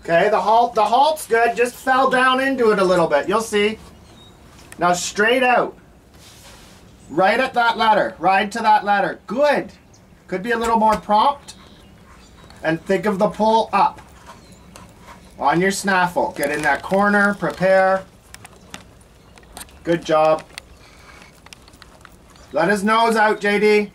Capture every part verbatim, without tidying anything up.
Okay, the halt, the halt's good. Just fell down into it a little bit. You'll see. Now straight out. Right at that letter. Ride to that letter. Good. Could be a little more prompt. And think of the pull up. On your snaffle. Get in that corner. Prepare. Good job. Let his nose out, J D.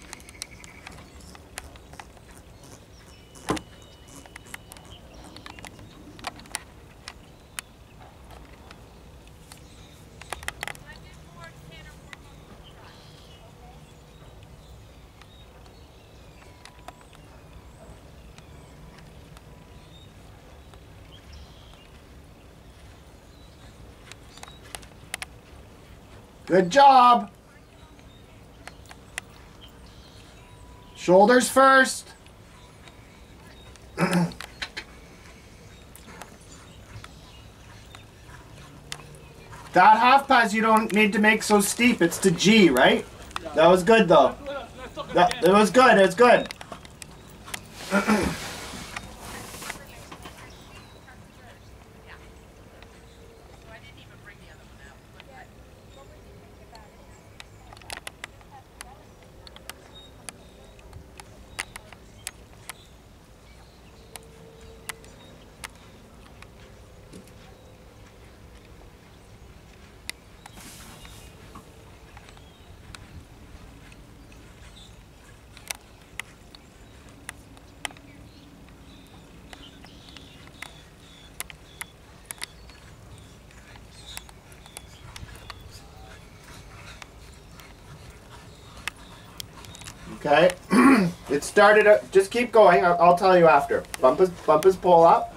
Good job. Shoulders first. That half pass you don't need to make so steep. It's to G, right? That was good though. That, it was good. It was good. Okay, it started, uh, just keep going, I'll, I'll tell you after. Bump his, bump his pole up.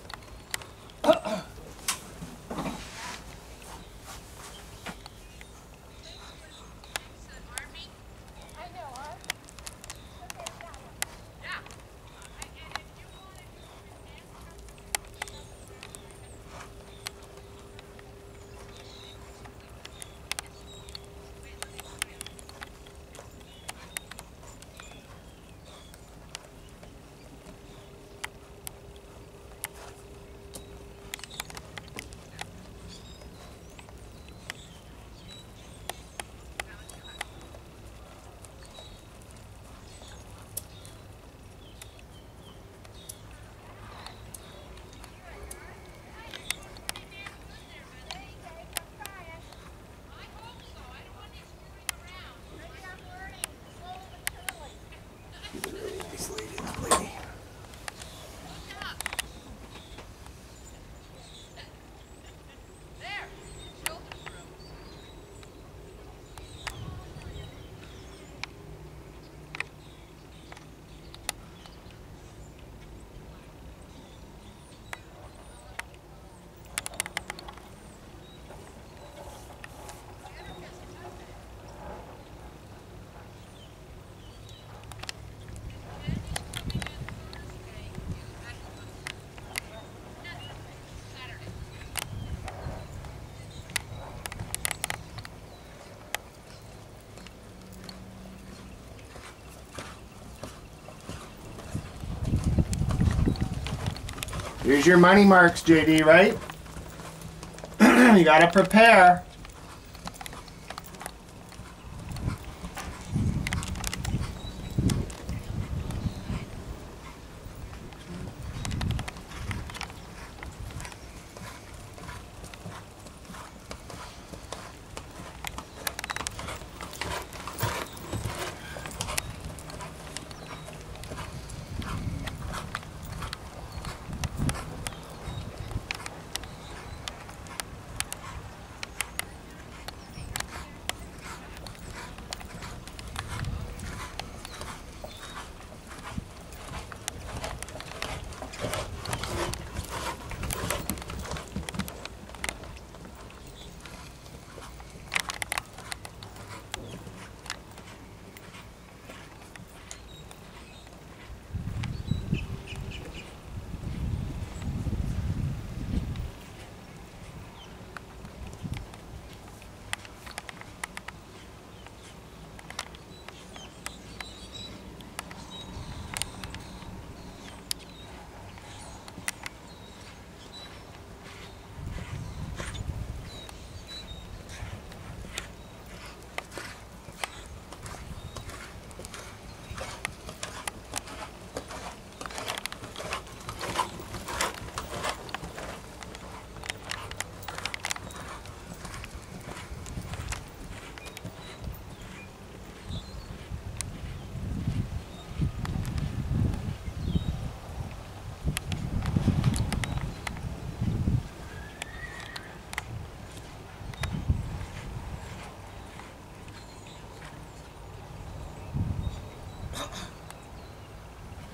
Here's your money marks, J D, right? You gotta prepare.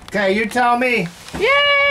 Okay, you tell me. Yay!